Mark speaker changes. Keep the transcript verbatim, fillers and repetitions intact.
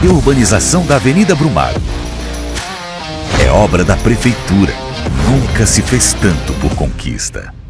Speaker 1: e urbanização da Avenida Brumado. É obra da Prefeitura. Nunca se fez tanto por conquista.